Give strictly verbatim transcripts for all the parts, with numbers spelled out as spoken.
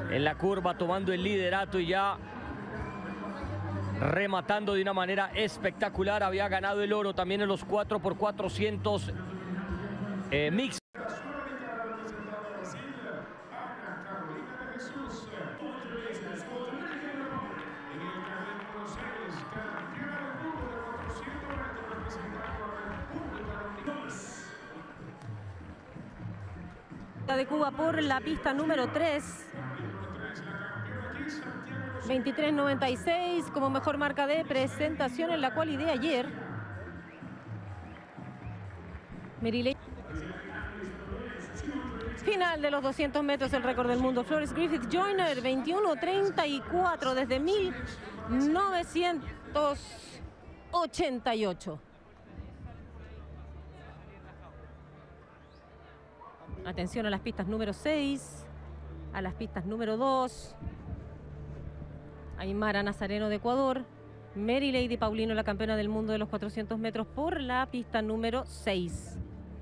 en la curva, tomando el liderato y ya rematando de una manera espectacular. Había ganado el oro también en los cuatro por cuatrocientos eh, mixtos. De Cuba por la pista número tres. veintitrés noventa y seis como mejor marca de presentación en la cual de ayer. Mary Final de los doscientos metros, el récord del mundo. Flores Griffith Joyner, veintiuno treinta y cuatro desde mil novecientos ochenta y ocho. Atención a las pistas número seis, a las pistas número dos. Aymara Nazareno de Ecuador. Mary Lady Paulino, la campeona del mundo de los cuatrocientos metros por la pista número seis.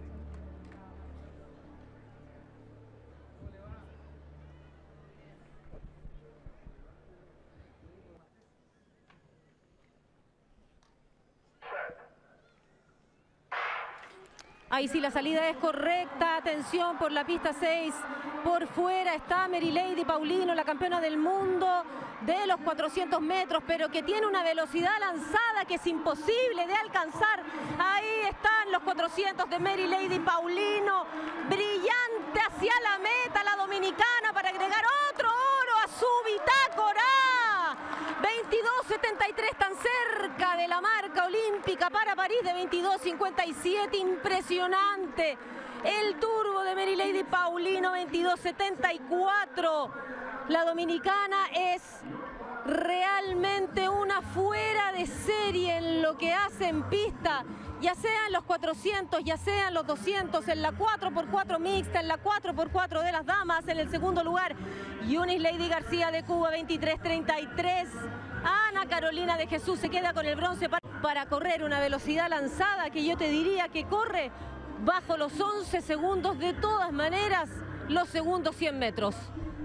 Ahí sí, la salida es correcta. Atención por la pista seis. Por fuera está Mary Lady Paulino, la campeona del mundo de los cuatrocientos metros, pero que tiene una velocidad lanzada que es imposible de alcanzar. Ahí están los cuatrocientos de Mary Lady Paulino. Brillante hacia la meta la dominicana para agregar otro oro a su bitácora. veintidós setenta y tres, tan cerca de la marca olímpica para París de veintidós cincuenta y siete. Impresionante el turbo de Mary Lady Paulino, veintidós setenta y cuatro. La dominicana es realmente una fuera de serie en lo que hace en pista, ya sean los cuatrocientos, ya sean los doscientos, en la cuatro por cuatro mixta, en la cuatro por cuatro de las damas. En el segundo lugar, Eunice Lady García de Cuba, veintitrés treinta y tres. Ana Carolina de Jesús se queda con el bronce para, para correr una velocidad lanzada que yo te diría que corre bajo los once segundos de todas maneras los segundos cien metros.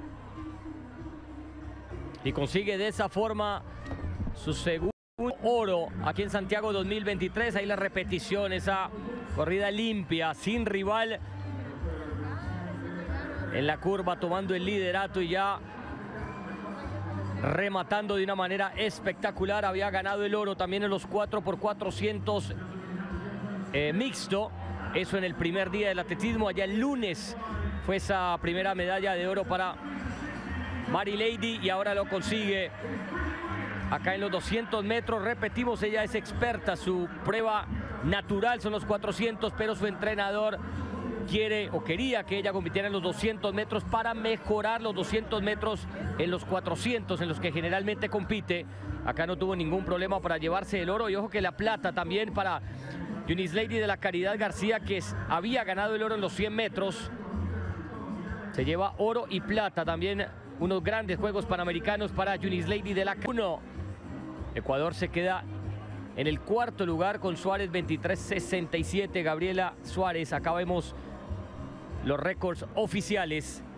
Y consigue de esa forma su segundo oro aquí en Santiago dos mil veintitrés. Ahí la repetición, esa corrida limpia, sin rival en la curva, tomando el liderato y ya rematando de una manera espectacular. Había ganado el oro también en los cuatro por cuatrocientos eh, mixto. Eso en el primer día del atletismo. Allá el lunes fue esa primera medalla de oro para Mary Lady y ahora lo consigue acá en los doscientos metros. Repetimos, ella es experta, su prueba natural son los cuatrocientos, pero su entrenador quiere o quería que ella compitiera en los doscientos metros para mejorar los doscientos metros en los cuatrocientos, en los que generalmente compite. Acá no tuvo ningún problema para llevarse el oro, y ojo que la plata también para Eunice Lady de la Caridad García, que es, había ganado el oro en los cien metros. Se lleva oro y plata también. Unos grandes Juegos Panamericanos para Eunice Lady de la uno. Ecuador se queda en el cuarto lugar con Suárez, veintitrés sesenta y siete. Gabriela Suárez, acá vemos los récords oficiales.